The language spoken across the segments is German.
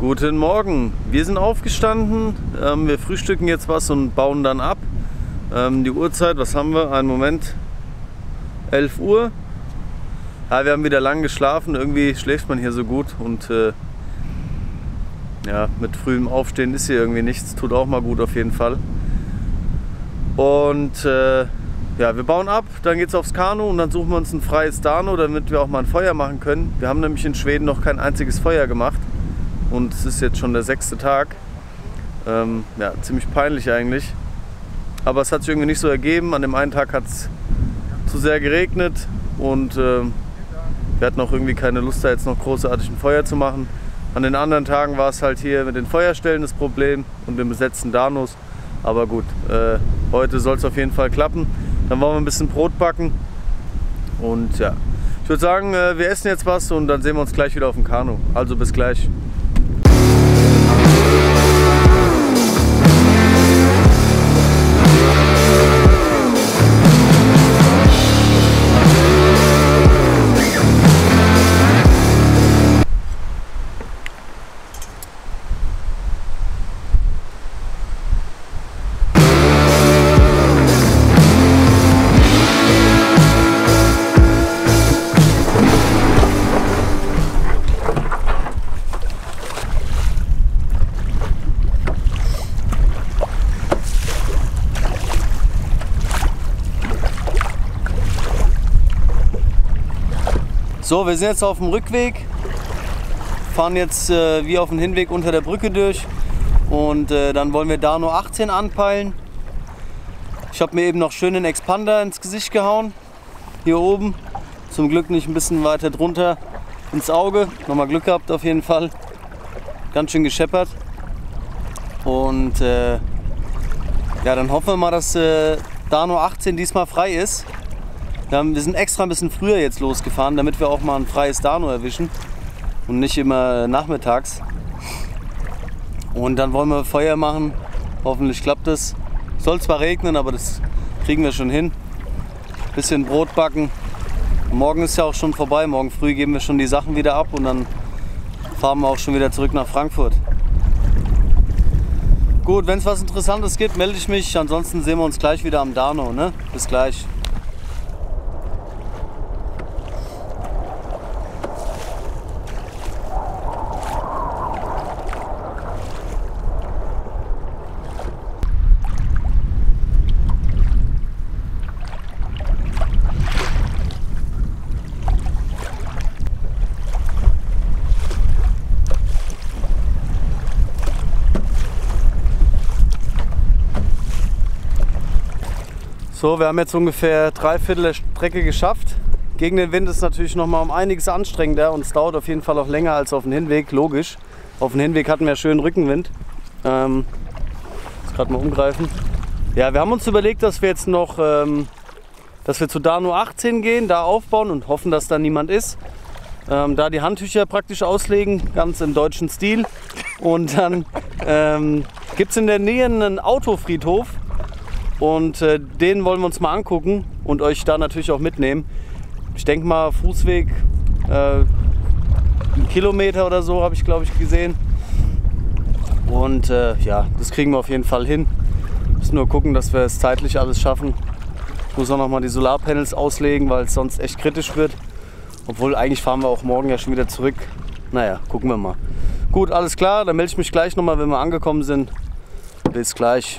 Guten Morgen, wir sind aufgestanden, wir frühstücken jetzt was und bauen dann ab. Die Uhrzeit, was haben wir? Einen Moment, 11 Uhr. Ja, wir haben wieder lang geschlafen, irgendwie schläft man hier so gut und ja, mit frühem Aufstehen ist hier irgendwie nichts, tut auch mal gut auf jeden Fall. Und ja, wir bauen ab, dann geht es aufs Kanu und dann suchen wir uns ein freies Dano, damit wir auch mal ein Feuer machen können. Wir haben nämlich in Schweden noch kein einziges Feuer gemacht und es ist jetzt schon der 6. Tag. Ja, ziemlich peinlich eigentlich, aber es hat sich irgendwie nicht so ergeben. An dem einen Tag hat es zu sehr geregnet und wir hatten auch irgendwie keine Lust, da jetzt noch großartig ein Feuer zu machen. An den anderen Tagen war es halt hier mit den Feuerstellen das Problem und den besetzten Danos. Aber gut, heute soll es auf jeden Fall klappen. Dann wollen wir ein bisschen Brot backen. Und ja, ich würde sagen, wir essen jetzt was und dann sehen wir uns gleich wieder auf dem Kanu. Also bis gleich. So, wir sind jetzt auf dem Rückweg, fahren jetzt wie auf dem Hinweg unter der Brücke durch und dann wollen wir Dano 18 anpeilen. Ich habe mir eben noch schön den Expander ins Gesicht gehauen, hier oben, zum Glück nicht ein bisschen weiter drunter ins Auge, nochmal Glück gehabt auf jeden Fall, ganz schön gescheppert und ja, dann hoffen wir mal, dass Dano 18 diesmal frei ist. Wir sind extra ein bisschen früher jetzt losgefahren, damit wir auch mal ein freies Dano erwischen und nicht immer nachmittags. Und dann wollen wir Feuer machen. Hoffentlich klappt das. Soll zwar regnen, aber das kriegen wir schon hin. Bisschen Brot backen. Morgen ist ja auch schon vorbei. Morgen früh geben wir schon die Sachen wieder ab und dann fahren wir auch schon wieder zurück nach Frankfurt. Gut, wenn es was Interessantes gibt, melde ich mich. Ansonsten sehen wir uns gleich wieder am Dano, ne? Bis gleich. So, wir haben jetzt ungefähr 3/4 der Strecke geschafft. Gegen den Wind ist es natürlich noch mal um einiges anstrengender und es dauert auf jeden Fall auch länger als auf dem Hinweg, logisch. Auf dem Hinweg hatten wir schön Rückenwind. Jetzt gerade mal umgreifen. Ja, wir haben uns überlegt, dass wir jetzt noch, dass wir zu Dano 18 gehen, da aufbauen und hoffen, dass da niemand ist. Da die Handtücher praktisch auslegen, ganz im deutschen Stil. Und dann gibt es in der Nähe einen Autofriedhof. Und den wollen wir uns mal angucken und euch da natürlich auch mitnehmen. Ich denke mal Fußweg 1 Kilometer oder so habe ich, glaube ich, gesehen. Und ja, das kriegen wir auf jeden Fall hin. Wir müssen nur gucken, dass wir es zeitlich alles schaffen. Ich muss auch noch mal die Solarpanels auslegen, weil es sonst echt kritisch wird. Obwohl eigentlich fahren wir auch morgen ja schon wieder zurück. Naja, gucken wir mal. Gut, alles klar, dann melde ich mich gleich noch mal, wenn wir angekommen sind. Bis gleich.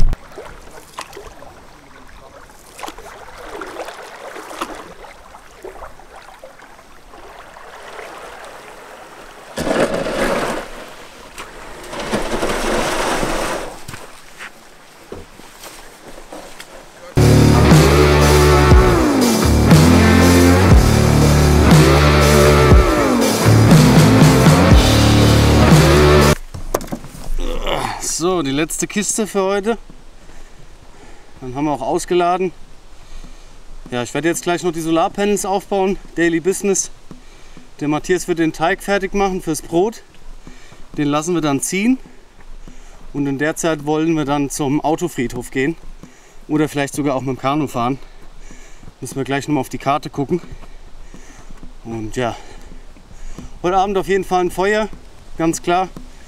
So, die letzte Kiste für heute. Dann haben wir auch ausgeladen. Ja, ich werde jetzt gleich noch die Solarpanels aufbauen. Daily Business. Der Matthias wird den Teig fertig machen fürs Brot. Den lassen wir dann ziehen. Und in der Zeit wollen wir dann zum Autofriedhof gehen. Oder vielleicht sogar auch mit dem Kanu fahren. Müssen wir gleich nochmal auf die Karte gucken. Und ja, heute Abend auf jeden Fall ein Feuer, ganz klar.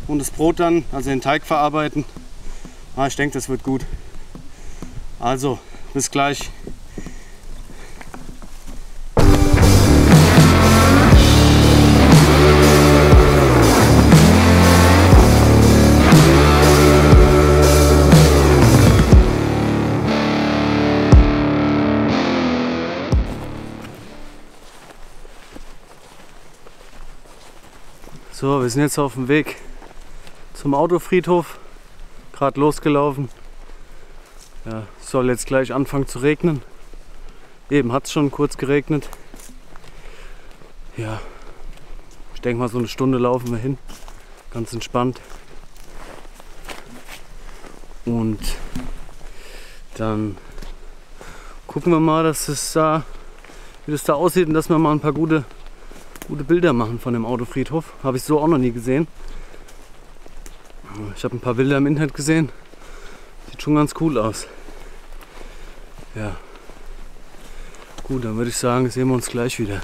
und das Brot dann, also den Teig verarbeiten. Ich denke, das wird gut. Also, bis gleich. So, wir sind jetzt auf dem Weg zum Autofriedhof, gerade losgelaufen. Ja, es soll jetzt gleich anfangen zu regnen. Eben hat es schon kurz geregnet. Ja, ich denke mal so eine Stunde laufen wir hin, ganz entspannt. Und dann gucken wir mal, wie das da aussieht und dass wir mal ein paar gute Bilder machen von dem Autofriedhof. Habe ich so auch noch nie gesehen. Ich habe ein paar Bilder im Internet gesehen. Sieht schon ganz cool aus. Ja. Gut, dann würde ich sagen, sehen wir uns gleich wieder.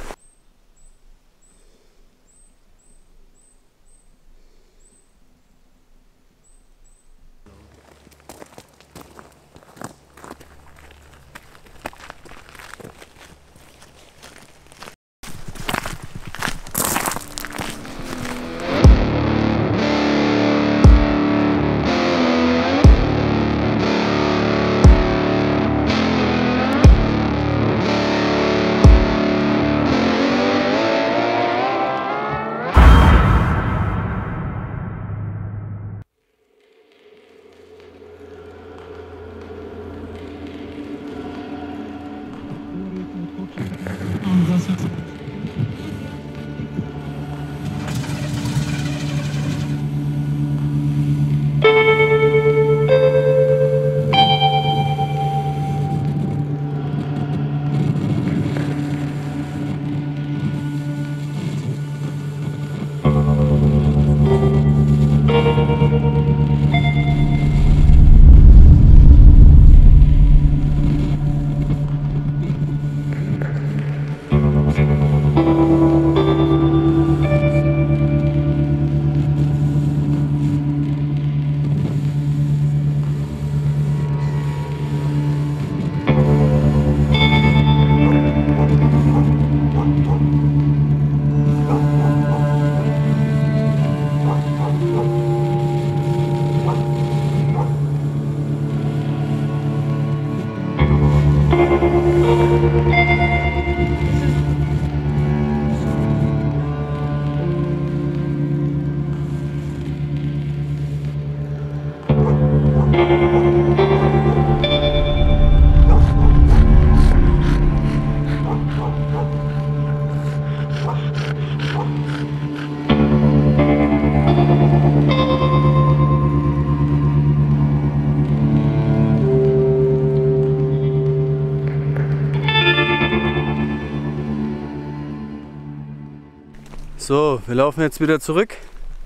So, wir laufen jetzt wieder zurück.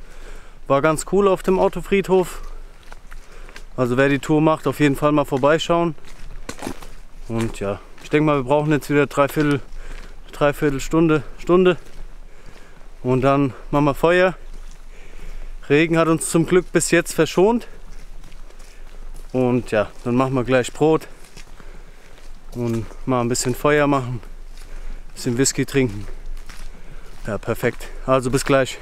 War ganz cool auf dem Autofriedhof. Also wer die Tour macht, auf jeden Fall mal vorbeischauen. Und ja, ich denke mal, wir brauchen jetzt wieder dreiviertel Stunde. Und dann machen wir Feuer. Regen hat uns zum Glück bis jetzt verschont. Und ja, dann machen wir gleich Brot. Und mal ein bisschen Feuer machen. Ein bisschen Whisky trinken. Ja, perfekt. Also bis gleich.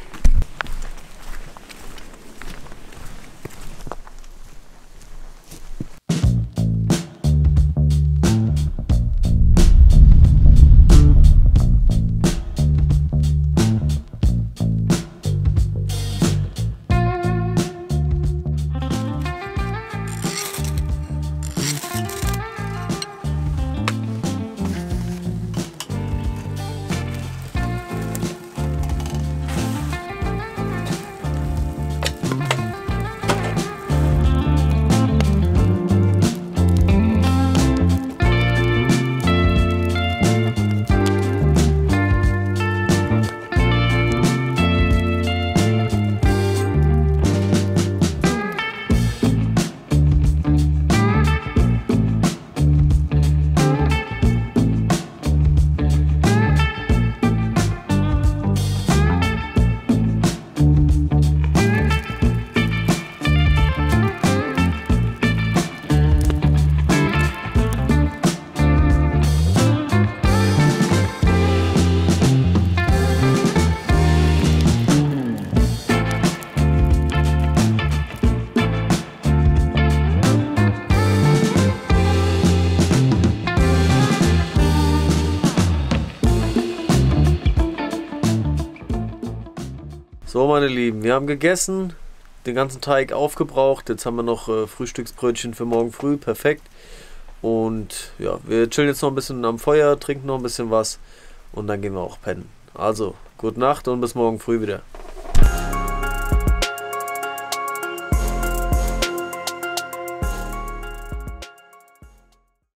So, meine Lieben, wir haben gegessen, den ganzen Teig aufgebraucht. Jetzt haben wir noch Frühstücksbrötchen für morgen früh, perfekt. Und ja, wir chillen jetzt noch ein bisschen am Feuer, trinken noch ein bisschen was und dann gehen wir auch pennen. Also, gute Nacht und bis morgen früh wieder.